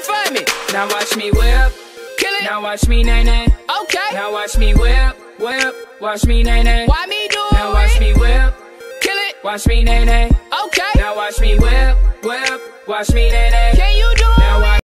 for me. Now watch me whip, kill it. Now watch me nay nay. Okay. Now watch me whip, whip. Watch me nay nay. Why me do it? Now watch me whip, kill it. Watch me nay nay. Okay. Now watch me whip, whip. Watch me nay nay.